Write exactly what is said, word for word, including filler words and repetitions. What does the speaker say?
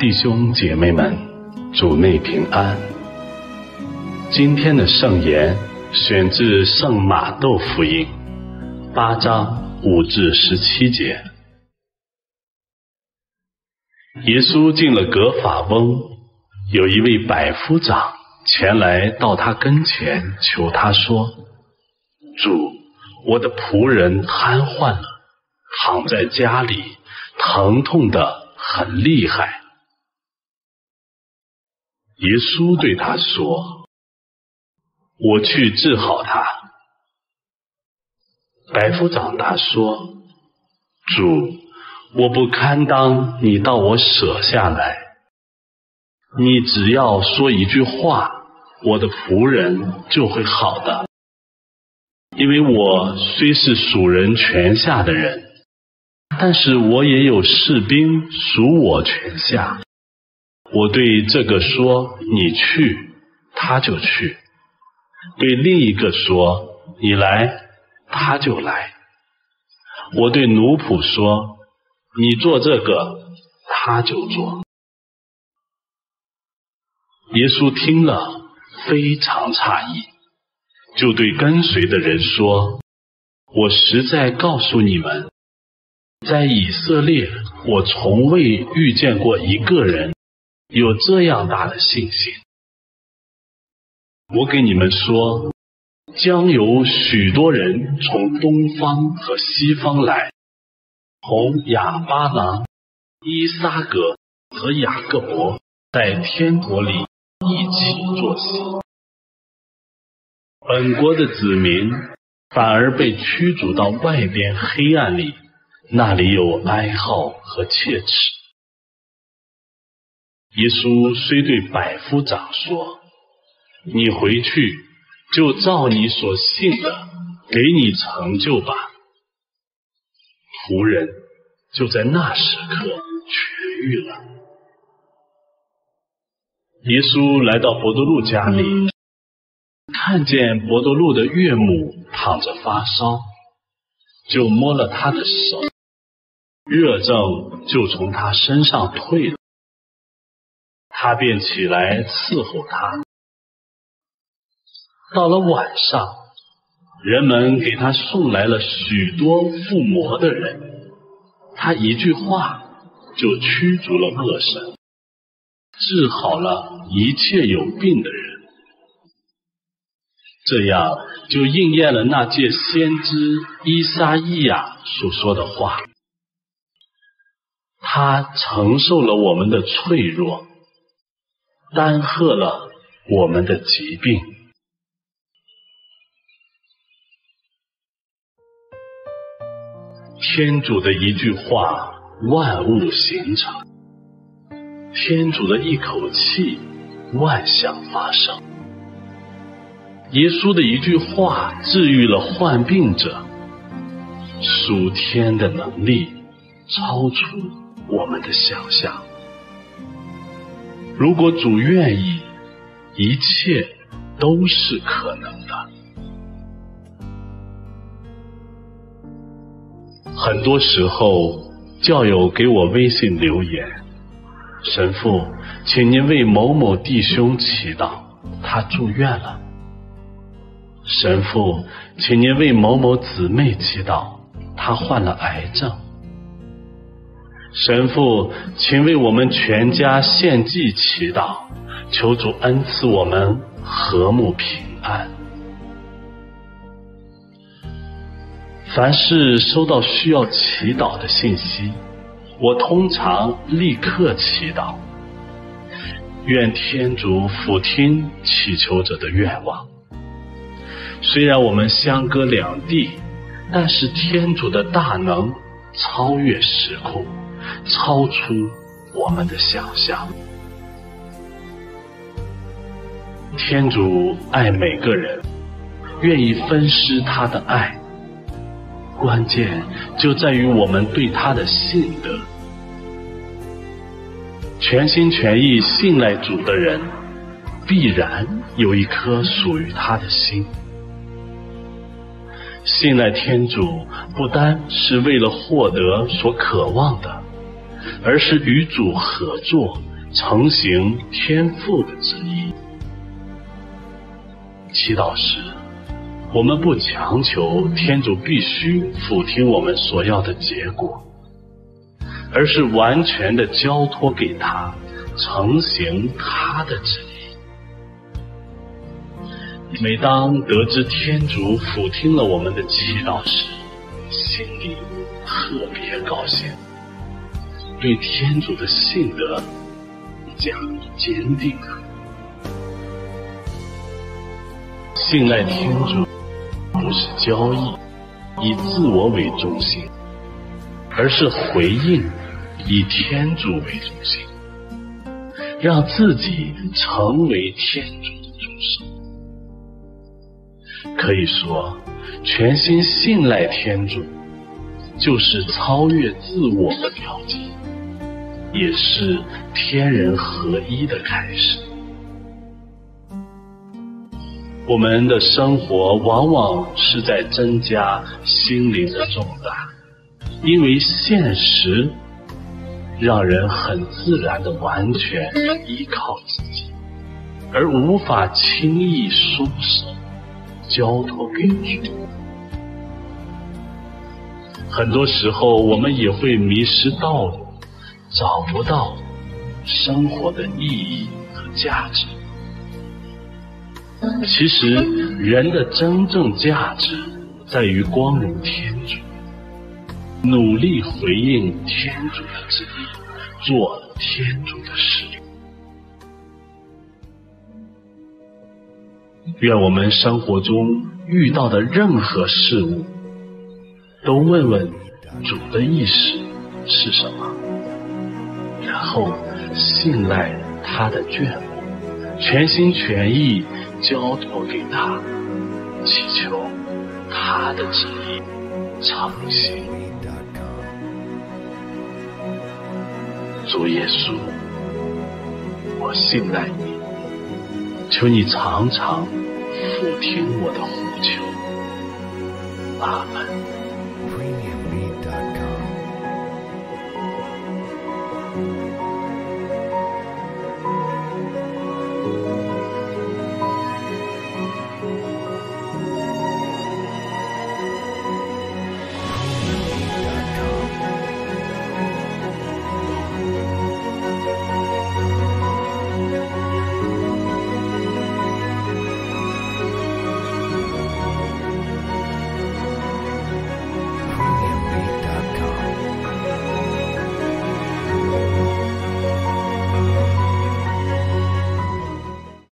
弟兄姐妹们，主内平安。今天的圣言选自圣马窦福音八章五至十七节。耶稣进了革法翁，有一位百夫长前来到他跟前，求他说：主，我的仆人瘫痪了，躺在家里，疼痛得很厉害。耶稣对他说：我去治好他。百夫长答说：主，我不堪当你到我舍下来，你只要说一句话，我的仆人就会好的。因为我虽是属人权下的人，但是我也有士兵属我权下。我对这个说你去，他就去；对另一个说你来，他就来。我对奴仆说你做这个，他就做。耶稣听了非常诧异，就对跟随的人说：我实在告诉你们，在以色列我从未遇见过一个人有这样大的信心。我给你们说，将有许多人从东方和西方来，从亚巴郎、伊撒格和雅各伯在天国里一起坐席。本国的子民反而被驱逐到外边黑暗里，那里有哀号和切齿。耶稣虽对百夫长说：你回去，就照你所信的给你成就吧。仆人就在那时刻痊愈了。耶稣来到伯多禄家里，看见伯多禄的岳母躺着发烧，就摸了他的手，热症就从他身上退了，他便起来伺候他。到了晚上，人们给他送来了许多附魔的人，他一句话就驱逐了恶神，治好了一切有病的人。这样就应验了那届先知依撒意亚所说的话：他承受了我们的脆弱，担荷了我们的疾病。天主的一句话，万物形成；天主的一口气，万象发生。耶稣的一句话治愈了患病者，属天的能力超出我们的想象。如果主愿意，一切都是可能的。很多时候，教友给我微信留言：神父，请您为某某弟兄祈祷，他住院了。神父，请您为某某姊妹祈祷，她患了癌症。神父，请为我们全家献祭祈祷，求主恩赐我们和睦平安。凡是收到需要祈祷的信息，我通常立刻祈祷，愿天主俯听祈求者的愿望。虽然我们相隔两地，但是天主的大能超越时空，超出我们的想象。天主爱每个人，愿意分施他的爱，关键就在于我们对他的信德。全心全意信赖主的人，必然有一颗属于他的心。信赖天主不单是为了获得所渴望的，而是与主合作， 承行天父的旨意。祈祷时，我们不强求天主必须俯听我们所要的结果，而是完全的交托给他，承行他的旨意。每当得知天主俯听了我们的祈祷时，心里特别高兴，对天主的信德加以坚定。信赖天主不是交易，以自我为中心，而是回应以天主为中心，让自己成为天主的助手。可以说，全心信赖天主就是超越自我的标记，也是天人合一的开始。我们的生活往往是在增加心灵的重担，因为现实让人很自然地完全依靠自己，而无法轻易松手交托给主。很多时候我们也会迷失道路，找不到生活的意义和价值。其实人的真正价值在于光荣天主，努力回应天主的旨意，做天主的事。愿我们生活中遇到的任何事物都问问主的意识是什么，然后信赖他的眷顾，全心全意交托给他，祈求他的旨意成行。主耶稣，我信赖你，求你常常俯听我的呼求。阿门。